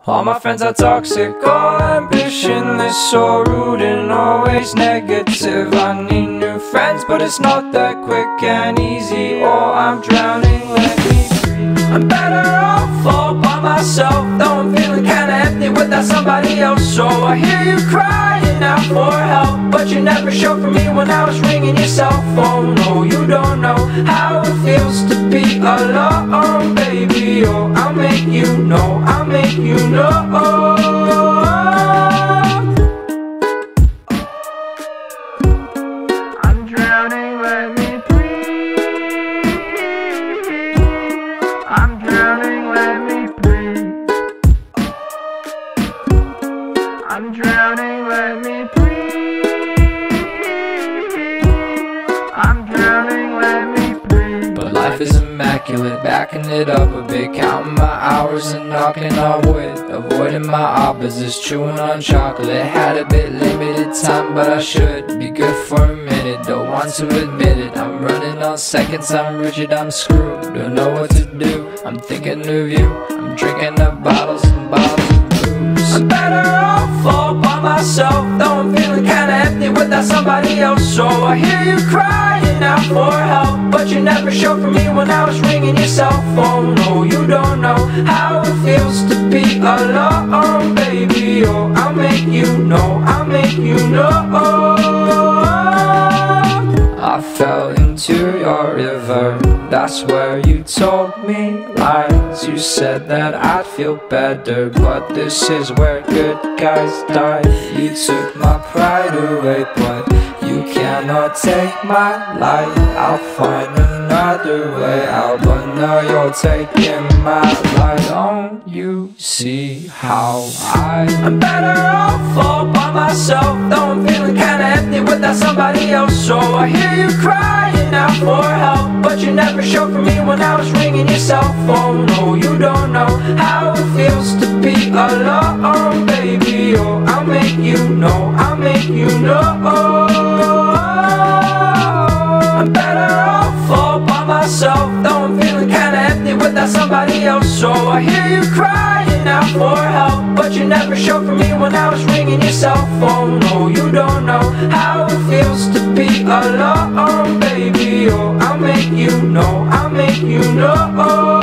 All my friends are toxic, all ambitionless, so rude and always negative. I need new friends, but it's not that quick and easy, or I'm drowning, let me breathe. I'm better off all by myself, though I'm feeling kinda empty without somebody else. So I hear you crying out for help, but you never showed for me when I was ringing your cell phone. No, you don't know how it feels to be alone, baby. Oh, I'll make you know, I'll make you know. I'm drowning, let me breathe. I'm drowning, let me breathe. I'm drowning, let me breathe. I'm drowning, let me breathe. But life is immaculate, backing it up a bit, counting my hours and knocking on wood, avoiding my opposites, chewing on chocolate. Had a bit limited time, but I should be good for a minute. Don't want to admit it, I'm running on seconds, I'm rigid, I'm screwed. Don't know what to do, I'm thinking of you. I'm drinking up bottles and bottles of booze. I'm better off all by myself, though I'm feeling kinda empty without somebody else. So I hear you crying out for help, but you never showed for me when I was ringing your cell phone. No, you don't know how it feels to be alone, baby. Oh, I'll make you know, I'll make you know. I fell into your river, that's where you told me lies. You said that I'd feel better, but this is where good guys die. You took my pride away, but you cannot take my life. I'll find another way out, but now you're taking my life. Don't you see how I'm better off all by myself, though I'm feeling kinda empty without somebody else. So I hear you crying out for help, but you never showed for me when I was ringing your cell phone. No, you don't know how it feels to be alone, baby. Oh, I'll make you know, I'll make you know. I'm better off all by myself, though I'm feeling kinda empty without somebody else. So I hear you crying out for help, but you never showed for me when I was ringing your cell phone. No, you don't know how it feels to be alone, baby. Oh, I'll make you know, I'll make you know.